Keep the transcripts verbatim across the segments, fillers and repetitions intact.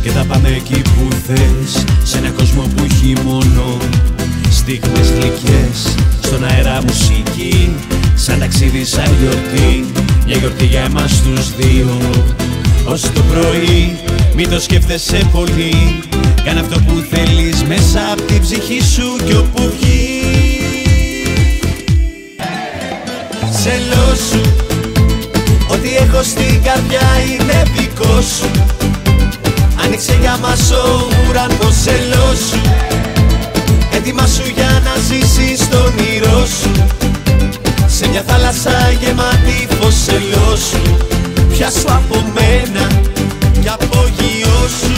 και θα πάμε εκεί που θες, σε ένα κόσμο που έχει μόνο στιγμές γλυκές. Στον αέρα μουσική, σαν ταξίδι, σαν γιορτή, μια γιορτή για εμάς τους δύο. Ως το πρωί, μην το σκέφτεσαι πολύ, κάνε αυτό που θέλεις μέσα απ' την ψυχή σου κι όπου βγει. Σελώσου, ό,τι έχω στην καρδιά είναι δικό σου. Άνοιξε για μας ο ουρανός, σελώσου. Ετοιμάσου για να ζήσεις το όνειρό σου, σε μια θάλασσα γεμάτη φως, σελώσου. Πιάσου από μένα κι απογειώσου.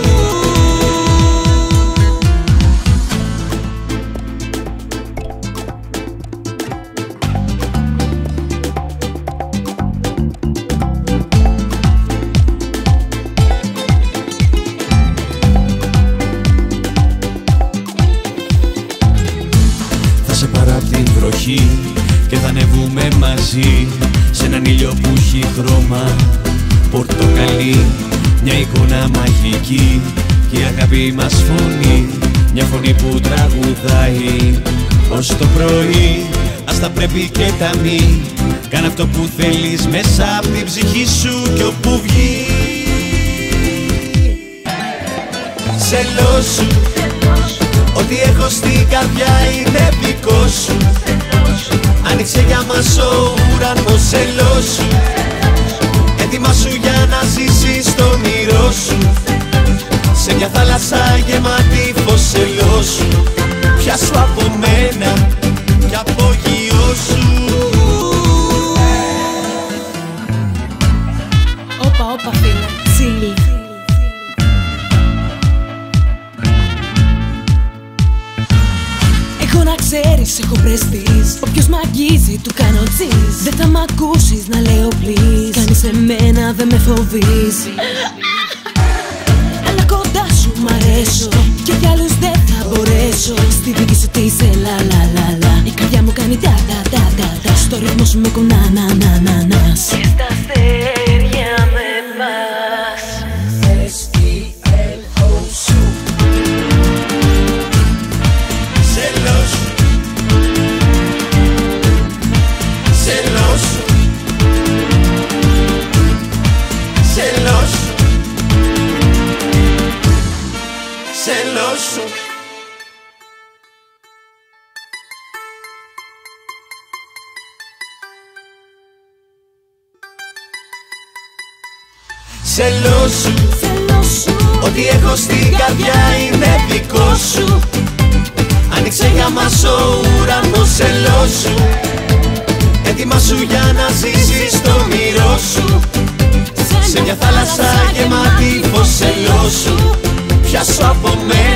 Θα σε πάρω απ' την βροχή και θα ανεβούμε μαζί σε έναν ήλιο που έχει χρώμα πορτοκαλί. Μια εικόνα μαγική και η αγάπη μας φωνή, μια φωνή που τραγουδάει ως το πρωί. Ας τα πρέπει και τα μη, κάνε αυτό που θέλεις μέσα απ' την ψυχή σου κι όπου βγει. Σελώσου, ό,τι έχω στην καρδιά είναι δικό σου. Άνοιξε για μας ο ουρανός, σελώσου. Ετοιμάσου για να ζήσεις το όνειρό σου, σε μια θάλασσα γεμάτη φως, σελώσου. Πιάσου από μένα κι απογειώσου. Όπα, όπα φίλε, τσίλι. Έχω να ξέρεις, έχω πρεστής, όποιος μ' αγγίζει του κάνω τσις. Δεν θα μ' ακούσεις να λέω please, κάνεις εμένα δεν με φοβίζει. Αλλά κοντά σου μ' αρέσω και κι άλλους δεν θα μπορέσω. Στη δική σου τι είσαι λα λα λα λα, η καρδιά μου κάνει τα τα τα τα τα. Στο ρυθμό σου με κουνά να να να να. Και στα αστέρια με πας. Σελώσου. Σελώσου, Σελώσου, ό,τι έχω στην καρδιά είναι δικό σου. Άνοιξε για μας ο ουρανός, σελώσου. Ετοιμάσου για να ζήσεις το όνειρό σου, σε μια θάλασσα γεμάτη φως, σελώσου. Πιάσου από μένα